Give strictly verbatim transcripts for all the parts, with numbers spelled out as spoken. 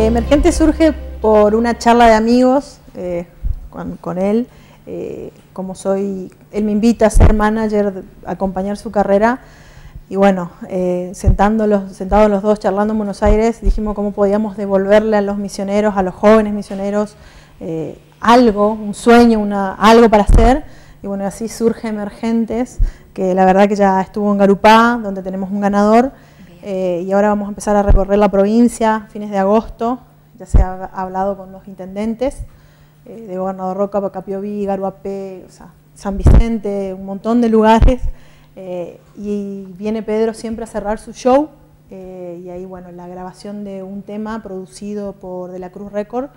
Eh, Emergente surge por una charla de amigos eh, con, con él. Eh, como soy, él me invita a ser manager, a acompañar su carrera. Y bueno, eh, sentándolos, sentados los dos charlando en Buenos Aires, dijimos cómo podíamos devolverle a los misioneros, a los jóvenes misioneros, eh, algo, un sueño, una, algo para hacer. Y bueno, así surge Emergentes, que la verdad que ya estuvo en Garupá, donde tenemos un ganador. Eh, y ahora vamos a empezar a recorrer la provincia a fines de agosto. Ya se ha hablado con los intendentes eh, de Gobernador Roca, Pacapioví, Garuapé, o sea, San Vicente, un montón de lugares. Eh, y viene Pedro siempre a cerrar su show. Eh, y ahí, bueno, la grabación de un tema producido por De la Cruz Record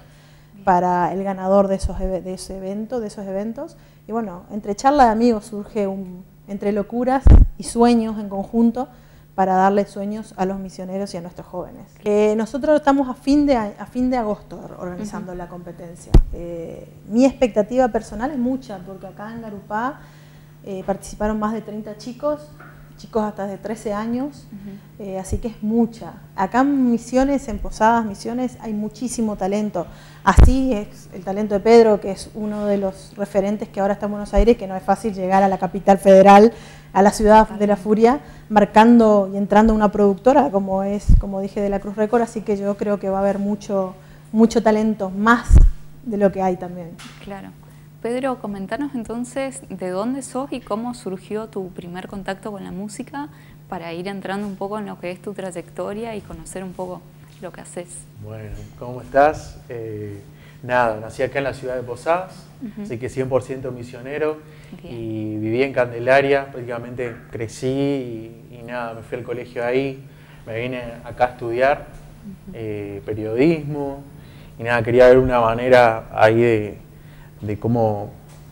para el ganador de esos, de ese evento, de esos eventos. Y bueno, entre charla de amigos surge un, entre locuras y sueños en conjunto, para darle sueños a los misioneros y a nuestros jóvenes. Eh, nosotros estamos a fin de, a fin de agosto organizando uh-huh. la competencia. Eh, mi expectativa personal es mucha, porque acá en Garupá eh, participaron más de treinta chicos, chicos hasta de trece años, uh-huh. eh, así que es mucha. Acá en Misiones, en Posadas, Misiones, hay muchísimo talento. Así es el talento de Pedro, que es uno de los referentes que ahora está en Buenos Aires, que no es fácil llegar a la capital federal, a la ciudad de la furia, marcando y entrando una productora como es, como dije, De la Cruz Record, así que yo creo que va a haber mucho, mucho talento, más de lo que hay también. Claro. Pedro, comentanos entonces de dónde sos y cómo surgió tu primer contacto con la música, para ir entrando un poco en lo que es tu trayectoria y conocer un poco lo que haces. Bueno, ¿cómo estás? Eh, nada, nací acá en la ciudad de Posadas, uh-huh. así que cien por ciento misionero. Bien. Y viví en Candelaria, prácticamente crecí y, y nada, me fui al colegio ahí, me vine acá a estudiar uh-huh. eh, periodismo y nada, quería ver una manera ahí de, de cómo,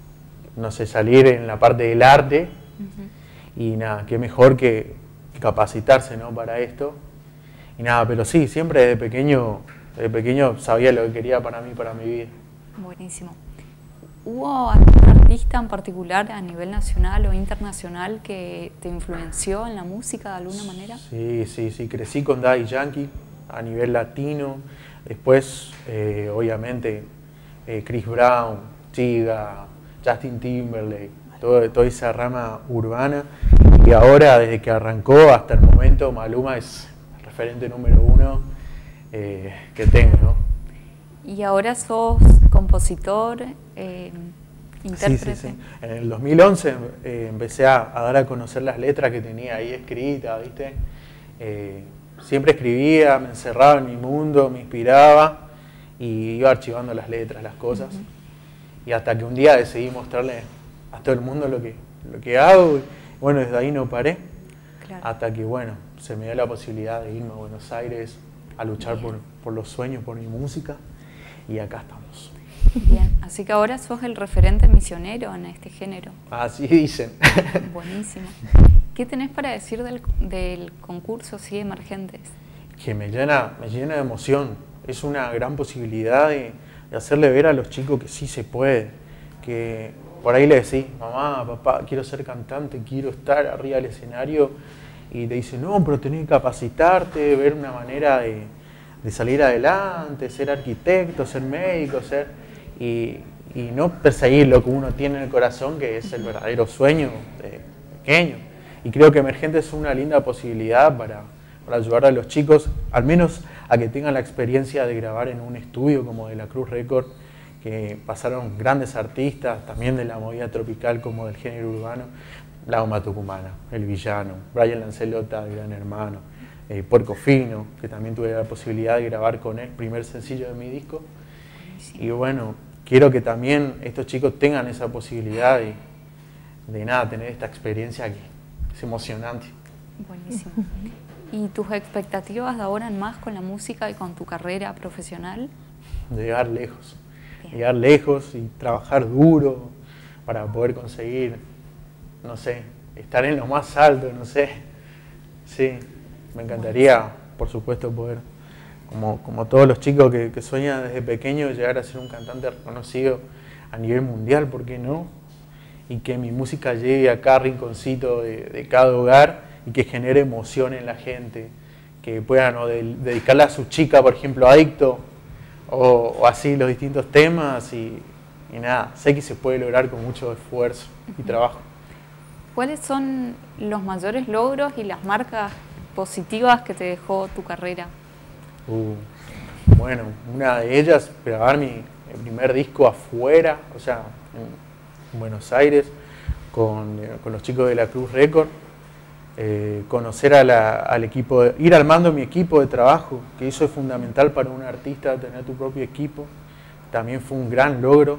no sé, salir en la parte del arte uh-huh. y nada, qué mejor que, que capacitarse, ¿no?, para esto. Y nada, pero sí, siempre desde pequeño, desde pequeño sabía lo que quería para mí, para mi vida. Buenísimo. ¿Hubo algún artista en particular a nivel nacional o internacional que te influenció en la música de alguna manera? Sí, sí, sí, crecí con Daddy Yankee a nivel latino, después eh, obviamente eh, Chris Brown, Tyga, Justin Timberlake, todo, toda esa rama urbana, y ahora desde que arrancó hasta el momento Maluma es el referente número uno eh, que tengo, ¿no? Y ahora sos compositor, eh, intérprete. Sí, sí, sí. En el dos mil once eh, empecé a, a dar a conocer las letras que tenía ahí escritas, ¿viste? Eh, siempre escribía, me encerraba en mi mundo, me inspiraba y iba archivando las letras, las cosas. Uh-huh. Y hasta que un día decidí mostrarle a todo el mundo lo que, lo que hago. Y bueno, desde ahí no paré. Claro. Hasta que, bueno, se me dio la posibilidad de irme a Buenos Aires a luchar por, por los sueños, por mi música. Y acá estamos. Bien, así que ahora sos el referente misionero en este género. Así dicen. Buenísimo. ¿Qué tenés para decir del, del concurso Sí Emergentes? Que me llena, me llena de emoción. Es una gran posibilidad de, de hacerle ver a los chicos que sí se puede. Que por ahí le decís, mamá, papá, quiero ser cantante, quiero estar arriba del escenario. Y te dicen, no, pero tenés que capacitarte, ver una manera de... de salir adelante, ser arquitecto, ser médico, ser y, y no perseguir lo que uno tiene en el corazón, que es el verdadero sueño de pequeño. Y creo que Emergentes es una linda posibilidad para, para ayudar a los chicos, al menos a que tengan la experiencia de grabar en un estudio como De la Cruz Record, que pasaron grandes artistas, también de la movida tropical como del género urbano, La Goma Tucumana, El Villano, Brian Lancelota, de Gran Hermano, Eh, Puerco Fino, que también tuve la posibilidad de grabar con él, primer sencillo de mi disco. Sí. Y bueno, quiero que también estos chicos tengan esa posibilidad de, de nada, tener esta experiencia que es emocionante. Buenísimo. ¿Y tus expectativas de ahora en más con la música y con tu carrera profesional? De llegar lejos, Bien. llegar lejos y trabajar duro para poder conseguir, no sé, estar en lo más alto, no sé, sí. Me encantaría, por supuesto, poder, como, como todos los chicos que, que sueñan desde pequeño, llegar a ser un cantante reconocido a nivel mundial, ¿por qué no? Y que mi música llegue a cada rinconcito de, de cada hogar y que genere emoción en la gente, que puedan o de, dedicarle a su chica, por ejemplo, Adicto, o, o así los distintos temas y, y nada, sé que se puede lograr con mucho esfuerzo y trabajo. ¿Cuáles son los mayores logros y las marcas positivas que te dejó tu carrera? Uh, bueno, una de ellas, grabar mi, mi primer disco afuera, o sea, en Buenos Aires, con, eh, con los chicos de la Cruz Record. Eh, conocer a la, al equipo, de, ir armando mi equipo de trabajo, que eso es fundamental para un artista, tener tu propio equipo, también fue un gran logro.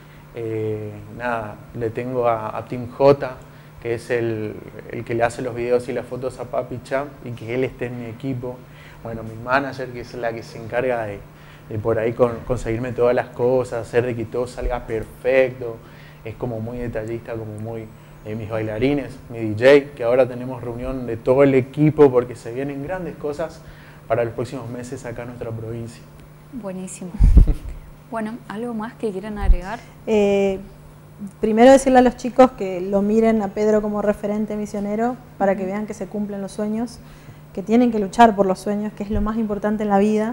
Eh, nada, le tengo a, a Team J, que es el, el que le hace los videos y las fotos a Papi Champ, y que él esté en mi equipo. Bueno, mi manager, que es la que se encarga de, de por ahí con, conseguirme todas las cosas, hacer de que todo salga perfecto, es como muy detallista, como muy... Eh, mis bailarines, mi D J, que ahora tenemos reunión de todo el equipo porque se vienen grandes cosas para los próximos meses acá en nuestra provincia. Buenísimo. Bueno, ¿algo más que quieran agregar? Eh, primero decirle a los chicos que lo miren a Pedro como referente misionero para que vean que se cumplen los sueños, que tienen que luchar por los sueños, que es lo más importante en la vida.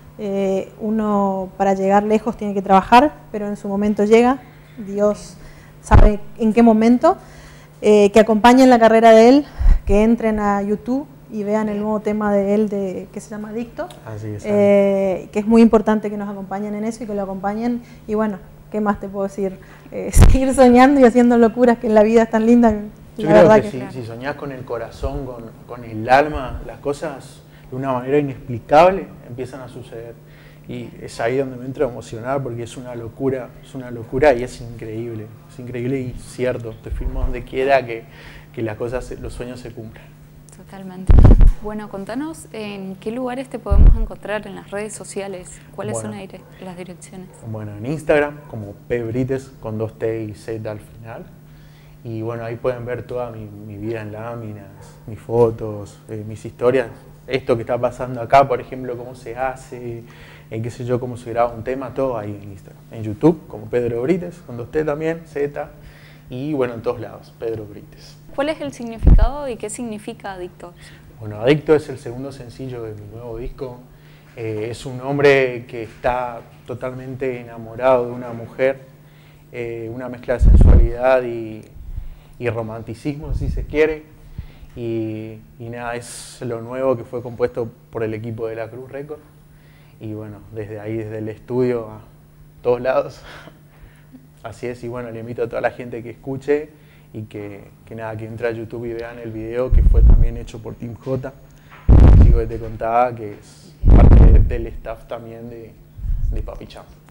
Eh, uno para llegar lejos tiene que trabajar, pero en su momento llega, Dios sabe en qué momento. Eh, que acompañen la carrera de él, que entren a YouTube y vean el nuevo tema de él de, que se llama Adicto, Así es, eh, que es muy importante que nos acompañen en eso y que lo acompañen. Y bueno, ¿qué más te puedo decir? Eh, seguir soñando y haciendo locuras, que en la vida es tan linda. Yo la creo verdad que, que si, si soñás con el corazón, con, con el alma, las cosas de una manera inexplicable empiezan a suceder. Y es ahí donde me entro a emocionar porque es una locura, es una locura y es increíble, es increíble y cierto. Te firmo donde quiera que, que las cosas, los sueños se cumplan. Totalmente. Bueno, contanos en qué lugares te podemos encontrar en las redes sociales, cuáles Bueno, son las direcciones. Bueno, en Instagram como pbrites con dos T y Z al final. Y bueno, ahí pueden ver toda mi, mi vida en láminas, mis fotos, eh, mis historias. Esto que está pasando acá, por ejemplo, cómo se hace, en qué sé yo, cómo se graba un tema, todo ahí en Instagram. En YouTube, como Pedro Brites, con dos T también, Z, y bueno, en todos lados, Pedro Brites. ¿Cuál es el significado y qué significa Adicto? Bueno, Adicto es el segundo sencillo de mi nuevo disco. Eh, es un hombre que está totalmente enamorado de una mujer, eh, una mezcla de sensualidad y, y romanticismo, si se quiere. Y, y nada, es lo nuevo que fue compuesto por el equipo de la Cruz Record. Y bueno, desde ahí, desde el estudio a todos lados. Así es, y bueno, le invito a toda la gente que escuche y que, que nada, que entre a YouTube y vean el video que fue también hecho por Team J, el chico que te contaba, que es parte de, del staff también de, de Papi Champ.